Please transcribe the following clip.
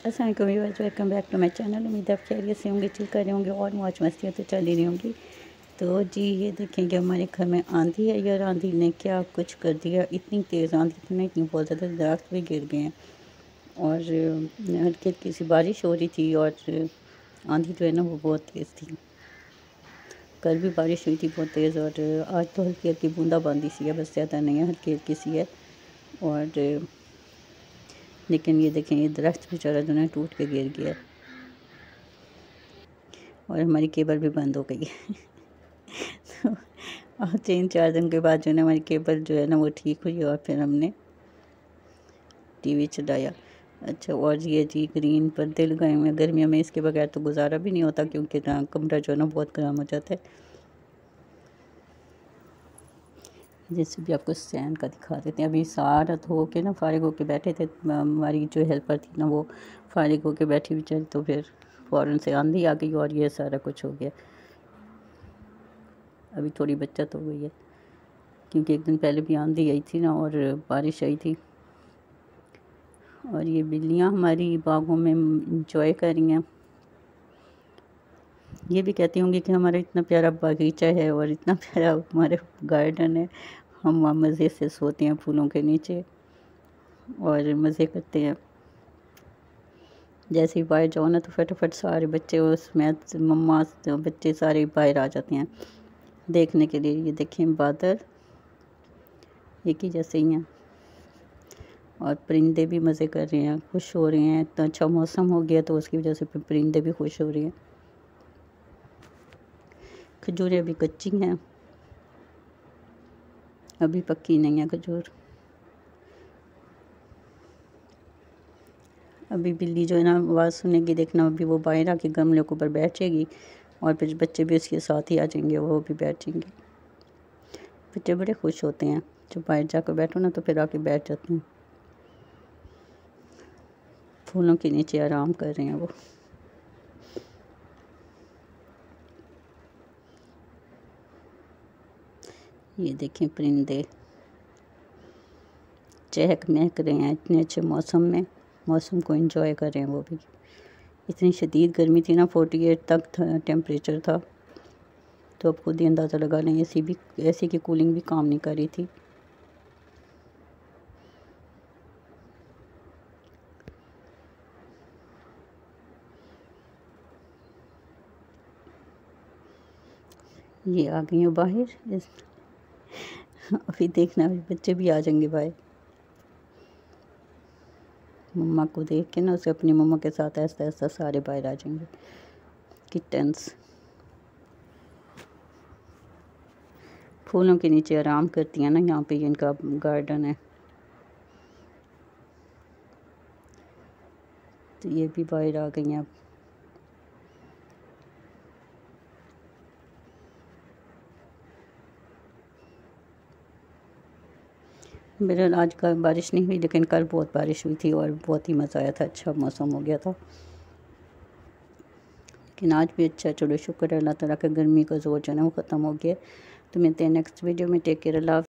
अस्सलाम वालेकुम viewers, welcome back to my channel. उम्मीद है आप खैरियत से होंगे, चिल कर रहे होंगे और मौज मस्तियाँ तो चल ही रही होंगी। तो जी ये देखें कि हमारे घर में आंधी है यार, आंधी ने क्या कुछ कर दिया। इतनी तेज़ आंधी थी ना, इतनी बहुत ज़्यादा दरख्त भी गिर गए हैं और हल्की हल्की सी बारिश हो रही थी और आंधी जो है ना वो बहुत तेज़ थी। कल भी बारिश हुई थी बहुत तेज़ और आज तो हल्की हल्की बूंदाबांदी सी है, बस ज़्यादा नहीं है, हल्की हल्की सी है। और लेकिन ये देखें ये दरख्त बेचारा जो है टूट के गिर गया और हमारी केबल भी बंद हो गई है। तो और 3-4 दिन के बाद जो है ना हमारी केबल जो है ना वो ठीक हुई और फिर हमने टीवी चलाया। अच्छा, और ये जी ग्रीन पर्दे लगाए हुए हैं, गर्मियों में इसके बगैर तो गुजारा भी नहीं होता क्योंकि कमरा जो है ना बहुत गर्म हो जाता है। जैसे भी आपको स्टैंड का दिखा देते हैं। अभी सारा धो के ना फारिग होके बैठे थे, हमारी जो हेल्पर थी ना वो फारिग होके बैठी हुई चल, तो फिर फ़ौरन से आंधी आ गई और ये सारा कुछ हो गया। अभी थोड़ी बचत हो गई है क्योंकि एक दिन पहले भी आंधी आई थी ना और बारिश आई थी। और ये बिल्लियाँ हमारी बागों में इंजॉय कर रही हैं। ये भी कहती होंगी कि हमारा इतना प्यारा बागीचा है और इतना प्यारा हमारे गार्डन है, हम वहाँ मज़े से सोते हैं फूलों के नीचे और मज़े करते हैं। जैसे ही बाहर जाओ ना तो फटाफट सारे बच्चे उसमें मम्मा बच्चे सारे बाहर आ जाते हैं देखने के लिए। ये देखें बादल एक ही जैसे ही हैं और परिंदे भी मज़े कर रहे हैं, खुश हो रहे हैं। इतना अच्छा मौसम हो गया तो उसकी वजह से परिंदे भी खुश हो रहे हैं। खजूरें अभी कच्ची हैं, अभी पक्की नहीं है खजूर। अभी बिल्ली जो है ना आवाज़ सुनेगी, देखना अभी वो बाहर आके गमले के ऊपर बैठेगी और फिर बच्चे भी उसके साथ ही आ जाएंगे, वो भी बैठेंगे। बच्चे बड़े खुश होते हैं जब बाहर जाकर बैठो ना तो फिर आके बैठ जाते हैं, फूलों के नीचे आराम कर रहे हैं वो। ये देखें परिंदे चहक महक रहे हैं इतने अच्छे मौसम में, मौसम को एंजॉय कर रहे हैं वो भी। इतनी शदीद गर्मी थी ना, 48 तक टेम्परेचर था, तो अब खुद ही अंदाज़ा लगा लें एसी की कूलिंग भी काम नहीं कर रही थी। ये आ गई हैं बाहर अभी देखना अभी बच्चे भी आ जाएंगे बाहर। मम्मा को देख के ना उसे अपनी मम्मा के साथ ऐसा ऐसा सारे बाहर आ जाएंगे किटन्स। फूलों के नीचे आराम करती हैं ना, यहाँ पे इनका गार्डन है तो ये भी बाहर आ गई हैं अब। बहरहाल आज का बारिश नहीं हुई लेकिन कल बहुत बारिश हुई थी और बहुत ही मज़ा आया था, अच्छा मौसम हो गया था। लेकिन आज भी अच्छा, चलो शुक्र है अल्लाह ताला का, गर्मी का ज़ोर जो है ना वो ख़त्म हो गया। तो मिलते हैं नेक्स्ट वीडियो में। टेक केयर, अल्लाह।